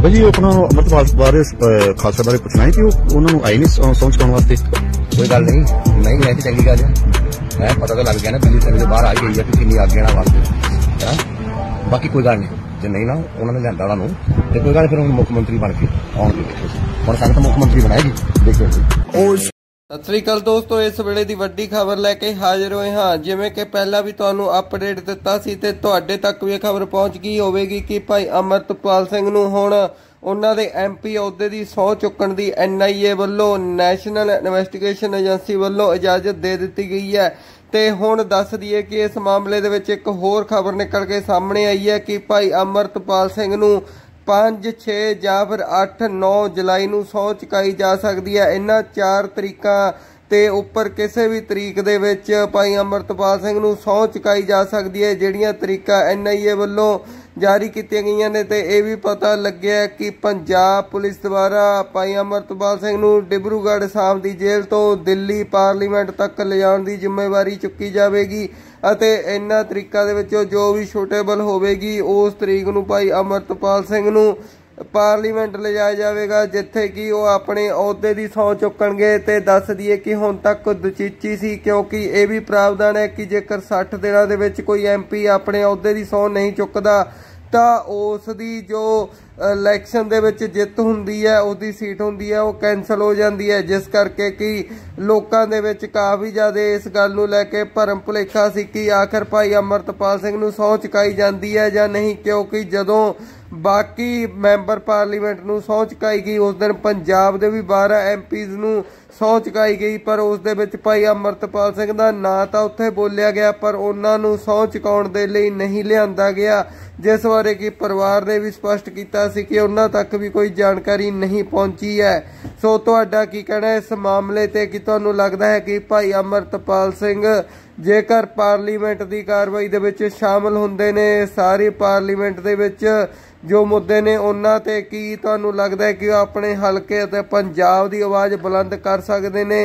ਬਾਬਾ ਜੀ अपना अमृतपाल बारे खालसा बारे पुछना है कि उन्होंने आई नहीं सौं चुकाने वास्ते। कोई गल नहीं है चंगी गल है पता तो लग गया ना बिजली थले बाहर आ गई है कि किन्नी आगे वास्ते बाकी कोई गल नहीं जो नहीं ना उन्होंने लिया उन्होंने तो कोई गल फिर मुख्यमंत्री बन के आउणगे हुण संगत मुख्यमंत्री बनाएगी देखियो। सत श्री अकाल दोस्तों, इस वेले दी वड्डी खबर लैके हाजिर होए हाँ। जिवें कि पहला भी तुहानूं अपडेट दिता सी ते तुहाडे तक भी खबर पहुंच गई होवेगी कि भाई अमरतपाल सिंह नूं हुण उन्हां दे MP अहुदे दी सौं चुक्कण दी NIA वल्लों नैशनल इन्वेस्टिगेशन एजेंसी वल्लों इजाजत दे दित्ती गई है। ते हुण दस दईए कि इस मामले दे विच एक होर खबर निकल के सामने आई है कि भाई अमरतपाल सिंह नूं 5, 6 ਜਾਂ ਫਿਰ 8, 9 जुलाई ਨੂੰ ਸਹੁੰ ਚੁਕਾਈ ਜਾ ਸਕਦੀ ਹੈ। ਇਹਨਾਂ 4 ਤਰੀਕਾਂ ਤੇ ਉੱਪਰ ਕਿਸੇ ਵੀ ਤਰੀਕ ਦੇ ਵਿੱਚ ਭਾਈ ਅਮਰਤਪਾਲ ਸਿੰਘ ਨੂੰ ਸਹੁੰ ਚੁਕਾਈ ਜਾ ਸਕਦੀ ਹੈ, ਜਿਹੜੀਆਂ ਤਰੀਕਾਂ NIA ਵੱਲੋਂ ਜਾਰੀ ਕੀਤੀਆਂ ਗਈਆਂ ਨੇ। ਤੇ ਇਹ ਵੀ ਪਤਾ ਲੱਗਿਆ ਕਿ ਪੰਜਾਬ ਪੁਲਿਸ ਦੁਆਰਾ ਭਾਈ ਅਮਰਤਪਾਲ ਸਿੰਘ ਨੂੰ ਡਿਬਰੂਗੜ੍ਹ ਅਸਾਮ ਦੀ ਜੇਲ੍ਹ ਤੋਂ ਦਿੱਲੀ ਪਾਰਲੀਮੈਂਟ ਤੱਕ ਲਿਜਾਣ ਦੀ ਜ਼ਿੰਮੇਵਾਰੀ ਚੁੱਕੀ ਜਾਵੇਗੀ ਅਤੇ ਇਹਨਾਂ ਤਰੀਕਾਂ ਦੇ ਵਿੱਚੋਂ ਜੋ ਵੀ ਸੁਟੇਬਲ ਹੋਵੇਗੀ ਉਸ ਤਰੀਕ ਨੂੰ ਭਾਈ ਅਮਰਤਪਾਲ ਸਿੰਘ ਨੂੰ ਪਾਰਲੀਮੈਂਟ ਲਿਜਾਇਆ ਜਾਵੇਗਾ, ਜਿੱਥੇ ਕਿ ਉਹ ਆਪਣੇ ਅਹੁਦੇ ਦੀ ਸਹੁੰ ਚੁੱਕਣਗੇ। ਤੇ ਦੱਸ ਦਈਏ ਕਿ ਹੁਣ ਤੱਕ ਦਚੀਚੀ ਸੀ, ਕਿਉਂਕਿ ਇਹ ਵੀ ਪ੍ਰਾਵਧਾਨ ਹੈ ਕਿ ਜੇਕਰ 60 ਦਿਨਾਂ ਦੇ ਵਿੱਚ ਕੋਈ MP ਆਪਣੇ ਅਹੁਦੇ ਦੀ ਸਹੁੰ ਨਹੀਂ ਚੁੱਕਦਾ ਤਾਂ ਉਸ ਦੀ ਜੋ ਇਲੈਕਸ਼ਨ ਦੇ ਵਿੱਚ ਜਿੱਤ ਹੁੰਦੀ ਹੈ, ਉਹਦੀ ਸੀਟ ਹੁੰਦੀ ਹੈ, ਉਹ ਕੈਂਸਲ ਹੋ ਜਾਂਦੀ ਹੈ। ਜਿਸ ਕਰਕੇ ਕਿ ਲੋਕਾਂ ਦੇ ਵਿੱਚ ਕਾਫੀ ਜ਼ਿਆਦਾ ਇਸ ਗੱਲ ਨੂੰ ਲੈ ਕੇ ਭਰਮ ਭੁਲੇਖਾ ਸੀ ਕਿ ਆਖਰ ਭਾਈ ਅਮਰਤਪਾਲ ਸਿੰਘ ਨੂੰ ਸਹੁੰ ਚੁਕਾਈ ਜਾਂਦੀ ਹੈ ਜਾਂ ਨਹੀਂ, ਕਿਉਂਕਿ ਜਦੋਂ ਬਾਕੀ ਮੈਂਬਰ ਪਾਰਲੀਮੈਂਟ ਨੂੰ ਸਹੁੰ ਚੁਕਾਈ ਗਈ ਉਸ ਦਿਨ ਪੰਜਾਬ ਦੇ ਵੀ 12 MPs ਨੂੰ ਸਹੁੰ ਚੁਕਾਈ ਗਈ, ਪਰ ਉਸ ਦੇ ਵਿੱਚ ਭਾਈ ਅਮਰਤਪਾਲ ਸਿੰਘ ਦਾ ਨਾਂ ਤਾਂ ਉੱਥੇ ਬੋਲਿਆ ਗਿਆ ਪਰ ਉਹਨਾਂ ਨੂੰ ਸਹੁੰ ਚੁਕਾਉਣ ਦੇ ਲਈ ਨਹੀਂ ਲਿਆਂਦਾ ਗਿਆ, ਜਿਸ ਬਾਰੇ ਕਿ ਪਰਿਵਾਰ ਨੇ ਵੀ ਸਪਸ਼ਟ ਕੀਤਾ ਸੀ ਕਿ ਉਹਨਾਂ ਤੱਕ ਵੀ ਕੋਈ ਜਾਣਕਾਰੀ ਨਹੀਂ ਪਹੁੰਚੀ ਹੈ। ਸੋ ਤੁਹਾਡਾ ਕੀ ਕਹਿਣਾ ਇਸ ਮਾਮਲੇ ਤੇ, ਕਿ ਤੁਹਾਨੂੰ ਲੱਗਦਾ ਹੈ ਕਿ ਭਾਈ ਅਮਰਤਪਾਲ ਸਿੰਘ ਜੇਕਰ ਪਾਰਲੀਮੈਂਟ ਦੀ ਕਾਰਵਾਈ ਦੇ ਵਿੱਚ ਸ਼ਾਮਲ ਹੁੰਦੇ ਨੇ, ਸਾਰੀ ਪਾਰਲੀਮੈਂਟ ਦੇ ਵਿੱਚ ਜੋ ਮੁੱਦੇ ਨੇ ਉਹਨਾਂ ਤੇ, ਕੀ ਤੁਹਾਨੂੰ ਲੱਗਦਾ ਹੈ ਕਿ ਉਹ ਆਪਣੇ ਹਲਕੇ ਅਤੇ ਪੰਜਾਬ ਦੀ ਆਵਾਜ਼ ਬੁਲੰਦ ਕਰ ਸਕਦੇ ਨੇ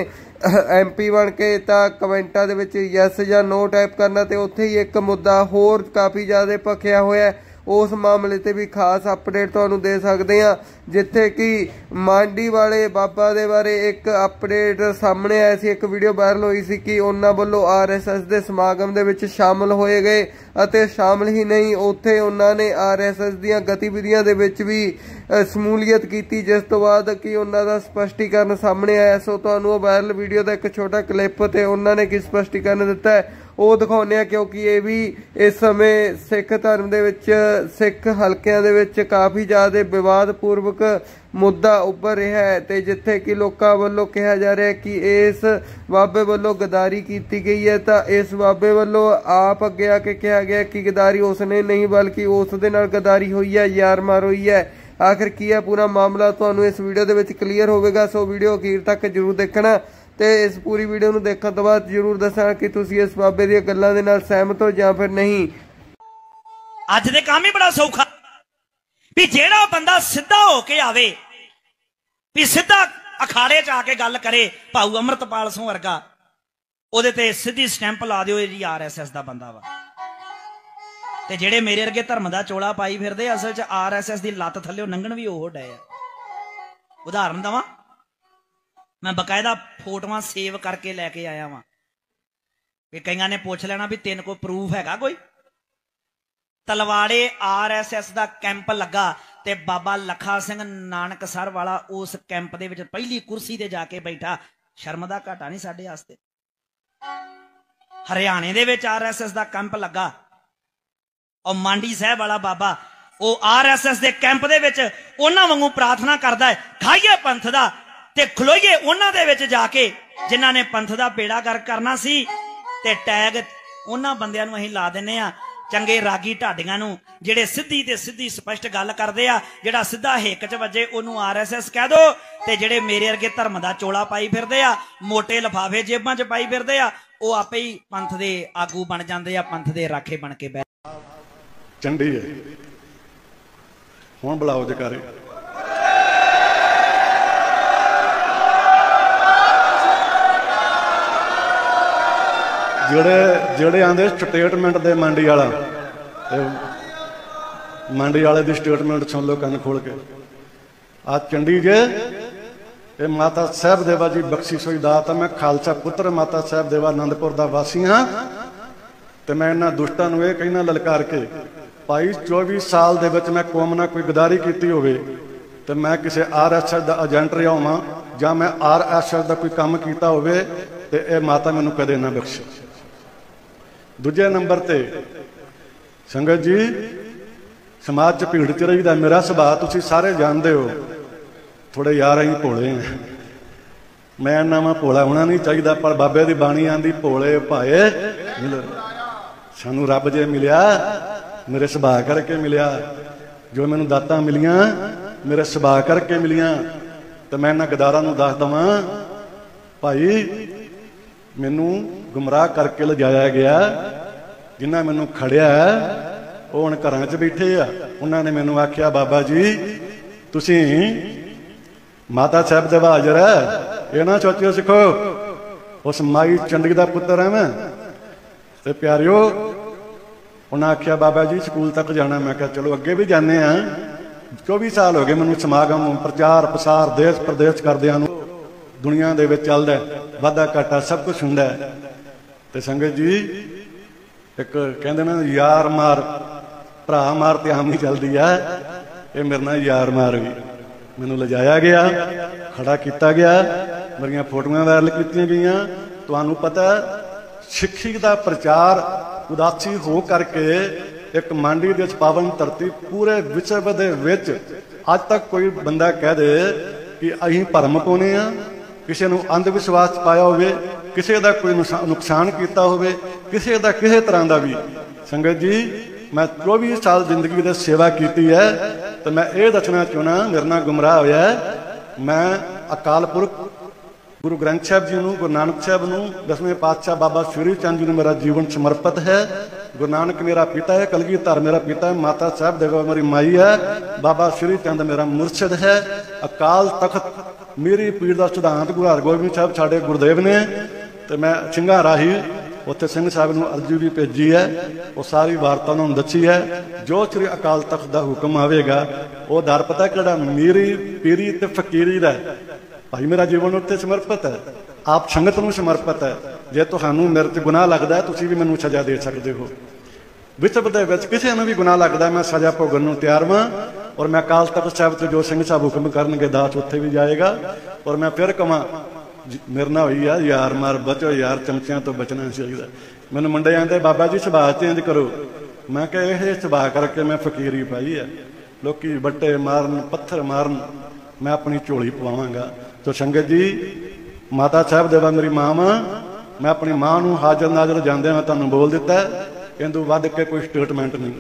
MP ਬਣ ਕੇ? ਤਾਂ ਕਮੈਂਟਾਂ ਦੇ ਵਿੱਚ ਯੈਸ ਜਾਂ ਨੋ ਟਾਈਪ ਕਰਨਾ। ਤੇ ਉੱਥੇ ਹੀ ਇੱਕ ਮੁੱਦਾ ਹੋਰ ਕਾਫੀ ਜ਼ਿਆਦਾ ਭਖਿਆ ਹੋਇਆ, ਉਸ ਮਾਮਲੇ ਤੇ ਵੀ ਖਾਸ ਅਪਡੇਟ ਤੁਹਾਨੂੰ ਦੇ ਸਕਦੇ ਹਾਂ, ਜਿੱਥੇ ਕਿ ਮਾਂਡੀ ਵਾਲੇ ਬਾਬਾ ਦੇ ਬਾਰੇ ਇੱਕ ਅਪਡੇਟ ਸਾਹਮਣੇ ਆਇਆ ਸੀ। ਇੱਕ ਵੀਡੀਓ ਵਾਇਰਲ ਹੋਈ ਸੀ ਕਿ ਉਹਨਾਂ ਵੱਲੋਂ RSS ਦੇ ਸਮਾਗਮ ਦੇ ਵਿੱਚ ਸ਼ਾਮਲ ਹੋਏ ਗਏ ਅਤੇ ਸ਼ਾਮਲ ਹੀ ਨਹੀਂ, ਉੱਥੇ ਉਹਨਾਂ ਨੇ RSS ਦੀਆਂ ਗਤੀਵਿਧੀਆਂ ਦੇ ਵਿੱਚ ਵੀ ਸ਼ਮੂਲੀਅਤ ਕੀਤੀ, ਜਿਸ ਤੋਂ ਬਾਅਦ ਕਿ ਉਹਨਾਂ ਦਾ ਸਪਸ਼ਟੀਕਰਨ ਸਾਹਮਣੇ ਆਇਆ। ਸੋ ਤੁਹਾਨੂੰ ਉਹ ਵਾਇਰਲ ਵੀਡੀਓ ਦਾ ਇੱਕ ਛੋਟਾ ਕਲਿੱਪ ਤੇ ਉਹਨਾਂ ਨੇ ਕੀ ਸਪਸ਼ਟੀਕਰਨ ਦਿੱਤਾ ਹੈ ਉਹ ਦਿਖਾਉਂਦੇ ਆ, ਕਿਉਂਕਿ ਇਹ ਵੀ ਇਸ ਸਮੇਂ ਸਿੱਖ ਧਰਮ ਦੇ ਵਿੱਚ ਸਿੱਖ ਹਲਕਿਆਂ ਦੇ ਵਿੱਚ ਕਾਫੀ ਜ਼ਿਆਦਾ ਵਿਵਾਦਪੂਰਵਕ ਮੁੱਦਾ ਉੱਭਰ ਰਿਹਾ ਹੈ। ਤੇ ਜਿੱਥੇ ਕਿ ਲੋਕਾਂ ਵੱਲੋਂ ਕਿਹਾ ਜਾ ਰਿਹਾ ਕਿ ਇਸ ਬਾਬੇ ਵੱਲੋਂ ਗਦਾਰੀ ਕੀਤੀ ਗਈ ਹੈ, ਤਾਂ ਇਸ ਬਾਬੇ ਵੱਲੋਂ ਆਪ ਅੱਗੇ ਆ ਕੇ ਕਿਹਾ ਗਿਆ ਕਿ ਗਦਾਰੀ ਉਸਨੇ ਨਹੀਂ ਬਲਕਿ ਉਸ ਦੇ ਨਾਲ ਗਦਾਰੀ ਹੋਈ ਹੈ, ਯਾਰ ਮਾਰ ਹੋਈ ਹੈ। ਆਖਿਰ ਕੀ ਹੈ ਪੂਰਾ ਮਾਮਲਾ ਤੁਹਾਨੂੰ ਇਸ ਵੀਡੀਓ ਦੇ ਵਿੱਚ ਕਲੀਅਰ ਹੋਵੇਗਾ। ਸੋ ਵੀਡੀਓ ਅਖੀਰ ਤੱਕ ਜ਼ਰੂਰ ਦੇਖਣਾ ਤੇ ਇਸ ਪੂਰੀ ਵੀਡੀਓ ਨੂੰ ਦੇਖਣ ਤੋਂ ਬਾਅਦ ਜ਼ਰੂਰ ਦੱਸਣਾ ਕਿ ਤੁਸੀਂ ਇਸ ਬਾਬੇ ਦੀਆਂ ਗੱਲਾਂ ਦੇ ਨਾਲ ਸਹਿਮਤ ਹੋ ਜਾਂ ਫਿਰ ਨਹੀਂ। ਅੱਜ ਦੇ ਕੰਮ ਹੀ ਬੜਾ ਸੌਖਾ ਵੀ ਜਿਹੜਾ ਬੰਦਾ ਸਿੱਧਾ ਹੋ ਕੇ ਆਵੇ, ਵੀ ਸਿੱਧਾ ਅਖਾੜੇ 'ਚ ਆ ਕੇ ਗੱਲ ਕਰੇ, ਭਾਊ ਅਮਰਤਪਾਲ ਸਿੰਘ ਵਰਗਾ, ਉਹਦੇ ਤੇ ਸਿੱਧੀ ਸਟੈਂਪ ਲਾ ਦਿਓ, ਇਹ ਜੀ RSS ਦਾ ਬੰਦਾ ਵਾ। ਤੇ ਜਿਹੜੇ ਮੇਰੇ ਵਰਗੇ ਧਰਮ ਦਾ ਚੋਲਾ ਪਾਈ ਫਿਰਦੇ, ਅਸਲ 'ਚ RSS ਦੀ ਲੱਤ ਥੱਲੇ ਲੰਘਣ ਵੀ ਉਹ ਡਏ ਆ। ਉਦਾਹਰਨ ਦਵਾਂ, मैं बकायदा फोटोआं सेव करके लैके आया वां, कईयां ने पुछ लेना भी तेन को प्रूफ हैगा कोई? तलवाड़े RSS दा कैंप लगा ते बाबा लखा सिंह नानकसर वाला उस कैंप दे विच पहली कुर्सी ते जाके बैठा। शर्म दा घाटा नहीं साडे वास्ते। हरियाणे दे विच RSS दा कैंप लगा और मांडी साहब वाला बाबा वो RSS दे कैंप दे विच उन्हां वांगू प्रार्थना करदा है, खाइए पंथ दा ते खलोइए उन्हां दे विच जाके जिन्हां ने पंथ दा बेड़ा गर्क करना सी। ते टैग उन्हां बंदियां नूं असीं ला दिंदे आ, चंगे रागी ढाडियां नूं, जिहड़े सिद्धी ते सिद्धी स्पष्ट गल करदे आ। जिहड़ा सिद्धा हिक च वजे ओनूं RSS कह दो, ते जिहड़े मेरे वर्गे धर्म दा चोला पाई फिरदे आ, मोटे लिफाफे जेबां च पाई फिरदे आ, ਉਹ ਆਪੇ ਹੀ ਪੰਥ ਦੇ ਆਗੂ ਬਣ ਜਾਂਦੇ ਆ, ਪੰਥ ਦੇ ਰਾਖੇ ਬਣ ਕੇ ਬੈ ਚੰਡੀ ਹੈ। ਹੁਣ ਬੁਲਾਓ ਜਕਾਰੇ। ਜਿਹੜੇ ਆਂਦੇ ਸਟੇਟਮੈਂਟ ਦੇ ਮੰਡੀ ਵਾਲਾ ਦੀ ਸਟੇਟਮੈਂਟ ਸੁਣ ਲਓ ਕੰਨ ਖੋਲ ਕੇ। ਆ ਚੰਡੀ ਜੇ ਇਹ ਮਾਤਾ ਸਾਹਿਬ ਦੇਵਾ ਜੀ ਬਖਸ਼ਿਸ਼ ਹੋਈ ਦਾਤ ਆ। ਮੈਂ ਖਾਲਸਾ ਪੁੱਤਰ ਮਾਤਾ ਸਾਹਿਬ ਦੇਵਾ ਆਨੰਦਪੁਰ ਦਾ ਵਾਸੀ ਹਾਂ ਤੇ ਮੈਂ ਇਹਨਾਂ ਦੁਸ਼ਟਾਂ ਨੂੰ ਇਹ ਕਹਿਣਾ ਲਲਕਾਰ ਕੇ, ਭਾਈ 24 ਸਾਲ ਦੇ ਵਿੱਚ ਮੈਂ ਕੌਮ ਨਾਲ ਕੋਈ ਗਦਾਰੀ ਕੀਤੀ ਹੋਵੇ ਤੇ ਮੈਂ ਕਿਸੇ RSS ਦਾ ਏਜੰਟ ਰਿਹਾ ਹੋਵਾਂ ਜਾਂ ਮੈਂ RSS ਦਾ ਕੋਈ ਕੰਮ ਕੀਤਾ ਹੋਵੇ ਤੇ ਇਹ ਮਾਤਾ ਮੈਨੂੰ ਕਦੇ ਨਾ ਬਖਸ਼ੇ। ਦੂਜੇ ਨੰਬਰ ਤੇ ਸੰਗਤ ਜੀ, ਸਮਾਜ 'ਚ ਭੀੜ 'ਚ ਰਹੀਦਾ। ਮੇਰਾ ਸੁਭਾਅ ਤੁਸੀਂ ਸਾਰੇ ਜਾਣਦੇ ਹੋ, ਥੋੜੇ ਯਾਰ ਅਸੀਂ ਭੋਲੇ ਹਾਂ। ਮੈਂ ਇੰਨਾ ਵਾ ਭੋਲਾ ਹੋਣਾ ਨਹੀਂ ਚਾਹੀਦਾ, ਪਰ ਬਾਬੇ ਦੀ ਬਾਣੀ ਆਂਦੀ ਭੋਲੇ ਭਾਏ ਸਾਨੂੰ ਰੱਬ ਜੇ ਮਿਲਿਆ ਮੇਰੇ ਸੁਭਾਅ ਕਰਕੇ ਮਿਲਿਆ। ਜੋ ਮੈਨੂੰ ਦਾਤਾਂ ਮਿਲੀਆਂ ਮੇਰੇ ਸੁਭਾਅ ਕਰਕੇ ਮਿਲੀਆਂ। ਤੇ ਮੈਂ ਇਹਨਾਂ ਗਦਾਰਾਂ ਨੂੰ ਦੱਸ ਦਵਾਂ, ਭਾਈ ਮੈਨੂੰ ਗੁੰਮਰਾਹ ਕਰਕੇ ਲਿਜਾਇਆ ਗਿਆ। ਜਿਨ੍ਹਾਂ ਮੈਨੂੰ ਖੜਿਆ ਉਹ ਹੁਣ ਘਰਾਂ 'ਚ ਬੈਠੇ ਆ। ਉਹਨਾਂ ਨੇ ਮੈਨੂੰ ਆਖਿਆ, ਬਾਬਾ ਜੀ ਤੁਸੀਂ ਮਾਤਾ ਸਾਹਿਬ ਦੇ ਹਾਜ਼ਰ ਹੈ, ਇਹ ਨਾ ਸੋਚਿਓ ਸਿੱਖੋ ਉਸ ਮਾਈ ਚੰਡੀ ਦਾ ਪੁੱਤਰ ਹੈ ਮੈਂ। ਤੇ ਪਿਆਰਿਓ, ਉਹਨਾਂ ਆਖਿਆ ਬਾਬਾ ਜੀ ਸਕੂਲ ਤੱਕ ਜਾਣਾ। ਮੈਂ ਕਿਹਾ ਚਲੋ ਅੱਗੇ ਵੀ ਜਾਂਦੇ ਆ। 24 ਸਾਲ ਹੋ ਗਏ ਮੈਨੂੰ ਸਮਾਗਮ ਪ੍ਰਚਾਰ ਪ੍ਰਸਾਰ ਦੇਸ਼ ਪ੍ਰਦੇਸ਼ ਕਰਦਿਆਂ ਨੂੰ। ਦੁਨੀਆ ਦੇ ਵਿੱਚ ਚੱਲਦਾ ਵਾਧਾ ਘਾਟਾ ਸਭ ਕੁਝ ਹੁੰਦਾ। ਤੇ ਸੰਗਤ ਜੀ, ਇੱਕ ਕਹਿੰਦੇ ਨਾ ਯਾਰ ਮਾਰ ਭਰਾ ਮਾਰ ਤੇ ਆਮ ਨਹੀਂ ਚੱਲਦੀ ਆ। ਇਹ ਮੇਰੇ ਨਾਲ ਯਾਰ ਮਾਰ ਹੋਈ। ਮੈਨੂੰ ਲਿਜਾਇਆ ਗਿਆ, ਖੜਾ ਕੀਤਾ ਗਿਆ, ਮੇਰੀਆਂ ਫੋਟੋਆਂ ਵਾਇਰਲ ਕੀਤੀਆਂ ਗਈਆਂ। ਤੁਹਾਨੂੰ ਪਤਾ ਸਿੱਖੀ ਦਾ ਪ੍ਰਚਾਰ ਉਦਾਸੀ ਹੋ ਕਰਕੇ ਇੱਕ ਮੰਡੀ ਦੇ ਵਿੱਚ ਪਾਵਨ ਧਰਤੀ ਪੂਰੇ ਵਿਸ਼ਵ ਦੇ ਵਿੱਚ ਅੱਜ ਤੱਕ ਕੋਈ ਬੰਦਾ ਕਹਿ ਦੇ ਕਿ ਅਸੀਂ ਭਰਮ ਪਾਉਣੇ ਆ, ਕਿਸੇ ਨੂੰ ਅੰਧ ਵਿਸ਼ਵਾਸ ਪਾਇਆ ਹੋਵੇ, ਕਿਸੇ ਦਾ ਕੋਈ ਨੁਕਸਾਨ ਕੀਤਾ ਹੋਵੇ, ਕਿਸੇ ਦਾ ਕਿਸੇ ਤਰ੍ਹਾਂ ਦਾ ਵੀ। ਸੰਗਤ ਜੀ, ਮੈਂ 24 ਸਾਲ ਜ਼ਿੰਦਗੀ ਦੀ ਸੇਵਾ ਕੀਤੀ ਹੈ ਤੇ ਮੈਂ ਇਹ ਦੱਸਣਾ ਚਾਹੁੰਦਾ, ਮੇਰੇ ਨਾਲ ਗੁੰਮਰਾਹ ਹੋਇਆ। ਮੈਂ ਅਕਾਲ ਪੁਰਖ ਗੁਰੂ ਗ੍ਰੰਥ ਸਾਹਿਬ ਜੀ ਨੂੰ, ਗੁਰੂ ਨਾਨਕ ਸਾਹਿਬ ਨੂੰ, 10ਵੇਂ ਪਾਤਸ਼ਾਹ ਬਾਬਾ ਸ਼੍ਰੀ ਚੰਦ ਜੀ ਨੂੰ ਮੇਰਾ ਜੀਵਨ ਸਮਰਪਿਤ ਹੈ। ਗੁਰੂ ਨਾਨਕ ਮੇਰਾ ਪਿਤਾ ਹੈ, ਕਲਗੀਧਰ ਮੇਰਾ ਪਿਤਾ ਹੈ, ਮਾਤਾ ਸਾਹਿਬ ਦੇਵਾ ਮੇਰੀ ਮਾਈ ਹੈ, ਬਾਬਾ ਸ਼੍ਰੀ ਚੰਦ ਮੇਰਾ ਮੁਰਸ਼ਿਦ ਹੈ। ਅਕਾਲ ਤਖਤ ਮੇਰੀ ਪੀਰ ਦਾ ਸਿਧਾਂਤ ਗੁਰੂ ਹਰਗੋਬਿੰਦ ਸਾਹਿਬ ਸਾਡੇ ਗੁਰਦੇਵ ਨੇ। ਤੇ ਮੈਂ ਸਿੰਘਾਂ ਰਾਹੀਂ ਉੱਥੇ ਸਿੰਘ ਸਾਹਿਬ ਨੂੰ ਅਰਜ਼ੀ ਵੀ ਭੇਜੀ ਹੈ। ਉਹ ਸਾਰੀ ਵਾਰਤਾ ਉਹਨਾਂ ਨੂੰ ਦੱਸੀ ਹੈ। ਜੋ ਸ੍ਰੀ ਅਕਾਲ ਤਖਤ ਦਾ ਹੁਕਮ ਆਵੇਗਾ ਉਹ ਦਰ ਪਤਾ ਕਿਹੜਾ, ਮੇਰੀ ਪੀਰੀ ਤੇ ਫਕੀਰੀ ਦਾ। ਭਾਈ ਮੇਰਾ ਜੀਵਨ ਉੱਤੇ ਸਮਰਪਿਤ ਹੈ, ਆਪ ਸੰਗਤ ਨੂੰ ਸਮਰਪਿਤ ਹੈ। ਜੇ ਤੁਹਾਨੂੰ ਮੇਰੇ 'ਚ ਗੁਨਾਹ ਲੱਗਦਾ ਤੁਸੀਂ ਵੀ ਮੈਨੂੰ ਸਜ਼ਾ ਦੇ ਸਕਦੇ ਹੋ। ਵਿਸ਼ਵ ਦੇ ਵਿੱਚ ਕਿਸੇ ਨੂੰ ਵੀ ਗੁਨਾਹ ਲੱਗਦਾ ਮੈਂ ਸਜ਼ਾ ਭੋਗਣ ਨੂੰ ਤਿਆਰ ਹਾਂ। ਔਰ ਮੈਂ ਅਕਾਲ ਤਖਤ ਸਾਹਿਬ ਤੋਂ ਜੋ ਸਿੰਘ ਸਾਹਿਬ ਹੁਕਮ ਕਰਨਗੇ ਦਾਸ ਉੱਥੇ ਵੀ ਜਾਏਗਾ। ਔਰ ਮੈਂ ਫਿਰ ਕਵਾਂ, ਮੇਰੇ ਨਾਲ ਹੋਈ ਆ ਯਾਰ ਮਾਰ, ਬਚੋ ਯਾਰ, ਚਮਚਿਆਂ ਤੋਂ ਬਚਣਾ ਚਾਹੀਦਾ। ਮੈਨੂੰ ਮੁੰਡੇ ਆਂਦੇ ਬਾਬਾ ਜੀ ਸੁਭਾਅ ਚੇਂਜ ਕਰੋ। ਮੈਂ ਕਿਹਾ ਇਹ ਸੁਭਾਅ ਕਰਕੇ ਮੈਂ ਫਕੀਰੀ ਪਾਈ ਆ। ਲੋਕੀ ਬੱਟੇ ਮਾਰਨ, ਪੱਥਰ ਮਾਰਨ, ਮੈਂ ਆਪਣੀ ਝੋਲੀ ਪਵਾਵਾਂਗਾ। ਤੋ ਸੰਗਤ ਜੀ, ਮਾਤਾ ਸਾਹਿਬ ਦੇਵਾ ਮੇਰੀ ਮਾਂ ਵਾ। ਮੈਂ ਆਪਣੀ ਮਾਂ ਨੂੰ ਹਾਜ਼ਰ ਨਾਜ਼ਰ ਜਾਂਦਿਆਂ ਮੈਂ ਤੁਹਾਨੂੰ ਬੋਲ ਦਿੱਤਾ, ਇਹਦੂ ਵੱਧ ਕੇ ਕੋਈ ਸਟੇਟਮੈਂਟ ਨਹੀਂ।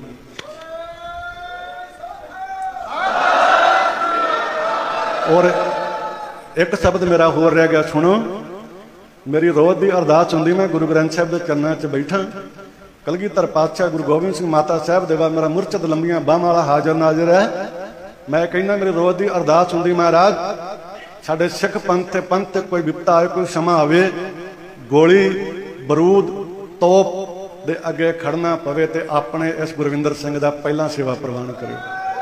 ਔਰ ਇੱਕ ਸ਼ਬਦ ਮੇਰਾ ਹੋਰ ਰਹਿ ਗਿਆ, ਸੁਣੋ। ਮੇਰੀ ਰੋਜ਼ ਦੀ ਅਰਦਾਸ ਹੁੰਦੀ, ਮੈਂ ਗੁਰੂ ਗ੍ਰੰਥ ਸਾਹਿਬ ਦੇ ਚਰਨਾਂ 'ਚ ਬੈਠਾ। ਕਲਗੀਧਰ ਪਾਤਸ਼ਾਹ ਗੁਰੂ ਗੋਬਿੰਦ ਸਿੰਘ ਮਾਤਾ ਸਾਹਿਬ ਦੇਵਾ ਮੇਰਾ ਮੁਰਸ਼ਿਦ ਲੰਬੀਆਂ ਬਾਹਾਂ ਵਾਲਾ ਹਾਜ਼ਰ ਨਾਜ਼ਰ ਹੈ। ਮੈਂ ਕਹਿੰਦਾ ਮੇਰੀ ਰੋਜ਼ ਦੀ ਅਰਦਾਸ ਹੁੰਦੀ, ਮਹਾਰਾਜ ਸਾਡੇ ਸਿੱਖ ਪੰਥ ਤੇ ਪੰਥ ਕੋਈ ਵਿਪਤਾ ਆਏ, ਕੋਈ ਸਮਾਂ ਆਵੇ, ਗੋਲੀ ਬਰੂਦ ਤੋਪ ਦੇ ਅੱਗੇ ਖੜਨਾ ਪਵੇ ਤੇ ਆਪਣੇ ਇਸ ਗੁਰਵਿੰਦਰ ਸਿੰਘ ਦਾ ਪਹਿਲਾਂ ਸੇਵਾ ਪ੍ਰਵਾਨ ਕਰਿਓ।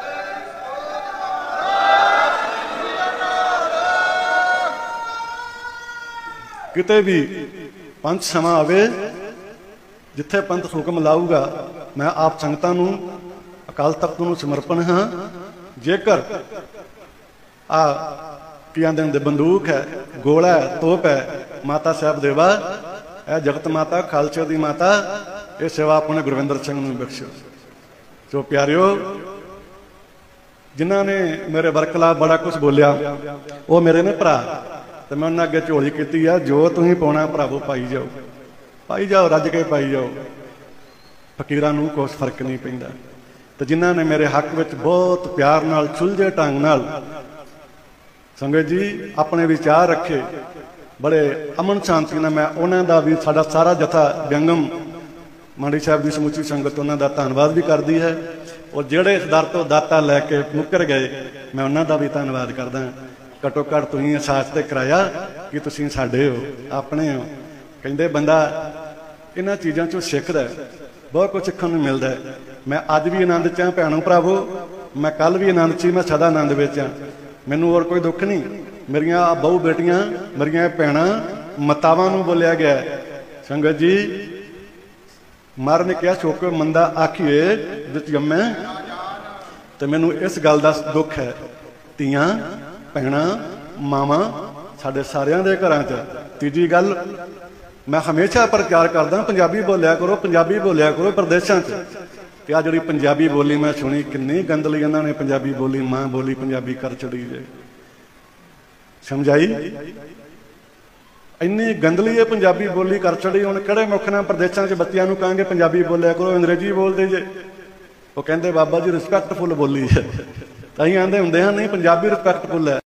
ਕਿਤੇ ਵੀ ਪੰਥ ਸਮਾਂ ਆਵੇ, ਜਿੱਥੇ ਪੰਥ ਹੁਕਮ ਲਾਊਗਾ, ਮੈਂ ਆਪ ਸੰਗਤਾਂ ਨੂੰ ਅਕਾਲ ਤਖਤ ਨੂੰ ਸਮਰਪਣ ਹਾਂ। ਜੇਕਰ ਆ ਕੀ ਆਂਦੇ ਹੁੰਦੇ ਬੰਦੂਕ ਹੈ, ਗੋਲਾ ਹੈ, ਤੋਪ ਹੈ, ਮਾਤਾ ਸਾਹਿਬ ਦੇਵਾ ਇਹ ਜਗਤ ਮਾਤਾ, ਖਾਲਸੇ ਦੀ ਮਾਤਾ, ਇਹ ਸੇਵਾ ਆਪਣੇ ਗੁਰਵਿੰਦਰ ਸਿੰਘ ਨੂੰ ਬਖਸ਼ੋ। ਸੋ ਪਿਆਰਿਓ, ਜਿਨ੍ਹਾਂ ਨੇ ਮੇਰੇ ਵਰਖਲਾ ਬੜਾ ਕੁਝ ਬੋਲਿਆ ਉਹ ਮੇਰੇ ਨੇ ਭਰਾ, ਤੇ ਮੈਂ ਉਹਨਾਂ ਅੱਗੇ ਝੋਲੀ ਕੀਤੀ ਆ, ਜੋ ਤੁਸੀਂ ਪਾਉਣਾ ਭਰਾਵੋ ਪਾਈ ਜਾਓ, ਪਾਈ ਜਾਓ, ਰੱਜ ਕੇ ਪਾਈ ਜਾਓ। ਫਕੀਰਾਂ ਨੂੰ ਕੁਛ ਫਰਕ ਨਹੀਂ ਪੈਂਦਾ। ਤੇ ਜਿਨ੍ਹਾਂ ਨੇ ਮੇਰੇ ਹੱਕ ਵਿੱਚ ਬਹੁਤ ਪਿਆਰ ਨਾਲ, ਸੁਲਝੇ ਢੰਗ ਨਾਲ ਸੰਗਤ ਜੀ ਆਪਣੇ ਵਿਚਾਰ ਰੱਖੇ, ਬੜੇ ਅਮਨ ਸ਼ਾਂਤੀ ਨਾਲ, ਮੈਂ ਉਹਨਾਂ ਦਾ ਵੀ, ਸਾਡਾ ਸਾਰਾ ਜਥਾ ਵਿਅੰਗਮ ਮੰਡੀ ਸਾਹਿਬ ਦੀ ਸਮੁੱਚੀ ਸੰਗਤ ਉਹਨਾਂ ਦਾ ਧੰਨਵਾਦ ਵੀ ਕਰਦੀ ਹੈ। ਔਰ ਜਿਹੜੇ ਇਸ ਦਰ ਤੋਂ ਦਾਤਾ ਲੈ ਕੇ ਮੁੱਕਰ ਗਏ, ਮੈਂ ਉਹਨਾਂ ਦਾ ਵੀ ਧੰਨਵਾਦ ਕਰਦਾ। ਘੱਟੋ ਘੱਟ ਤੁਸੀਂ ਅਹਿਸਾਸ ਤੇ ਕਰਾਇਆ ਕਿ ਤੁਸੀਂ ਸਾਡੇ ਹੋ, ਆਪਣੇ ਹੋ। ਕਹਿੰਦੇ ਬੰਦਾ ਇਹਨਾਂ ਚੀਜ਼ਾਂ ਚੋਂ ਸਿੱਖਦਾ, ਬਹੁਤ ਕੁਝ ਸਿੱਖਣ ਨੂੰ ਮਿਲਦਾ। ਮੈਂ ਅੱਜ ਵੀ ਆਨੰਦ 'ਚ ਹਾਂ ਭੈਣੋ ਭਰਾਵੋ, ਮੈਂ ਕੱਲ ਵੀ ਆਨੰਦ 'ਚ, ਮੈਂ ਸਦਾ ਆਨੰਦ ਵਿੱਚ ਹਾਂ। ਮੈਨੂੰ ਹੋਰ ਕੋਈ ਦੁੱਖ ਨਹੀਂ। ਮੇਰੀਆਂ ਬਹੁ ਬੇਟੀਆਂ, ਮੇਰੀਆਂ ਭੈਣਾਂ, ਮਾਤਾਵਾਂ ਨੂੰ ਬੋਲਿਆ ਗਿਆ ਸੰਗਤ ਜੀ ਮਹਾਰਾਜ ਨੇ ਕਿਹਾ ਛੋਕੇ ਮੰਦਾ ਆਖੀਏ ਵਿੱਚ ਜੰਮੇ। ਤੇ ਮੈਨੂੰ ਇਸ ਗੱਲ ਦਾ ਦੁੱਖ ਹੈ, ਧੀਆਂ ਭੈਣਾਂ ਮਾਵਾਂ ਸਾਡੇ ਸਾਰਿਆਂ ਦੇ ਘਰਾਂ 'ਚ। ਤੀਜੀ ਗੱਲ ਮੈਂ ਹਮੇਸ਼ਾ ਪ੍ਰਚਾਰ ਕਰਦਾ, ਪੰਜਾਬੀ ਬੋਲਿਆ ਕਰੋ, ਪੰਜਾਬੀ ਬੋਲਿਆ ਕਰੋ ਪ੍ਰਦੇਸ਼ਾਂ 'ਚ। ਤੇ ਆ ਜਿਹੜੀ ਪੰਜਾਬੀ ਬੋਲੀ ਮੈਂ ਸੁਣੀ, ਕਿੰਨੀ ਗੰਦਲੀ ਇਹਨਾਂ ਨੇ ਪੰਜਾਬੀ ਬੋਲੀ, ਮਾਂ ਬੋਲੀ ਪੰਜਾਬੀ ਕਰ ਛੜੀ ਜੇ। ਸਮਝਾਈ ਇੰਨੀ ਗੰਦਲੀ ਇਹ ਪੰਜਾਬੀ ਬੋਲੀ ਕਰ ਛੜੀ। ਹੁਣ ਕਿਹੜੇ ਮੁੱਖ ਨਾਲ ਪ੍ਰਦੇਸ਼ਾਂ 'ਚ ਬੱਚਿਆਂ ਨੂੰ ਕਹਾਂਗੇ ਪੰਜਾਬੀ ਬੋਲਿਆ ਕਰੋ, ਅੰਗਰੇਜ਼ੀ ਬੋਲਦੇ ਜੇ। ਉਹ ਕਹਿੰਦੇ ਬਾਬਾ ਜੀ ਰਿਸਪੈਕਟਫੁਲ ਬੋਲੀ ਹੈ, ਤਾਂ ਹੀ ਆਂਦੇ ਹੁੰਦੇ ਹਨ ਨਹੀਂ ਪੰਜਾਬੀ ਰਿਸਪੈਕਟਫੁਲ ਹੈ।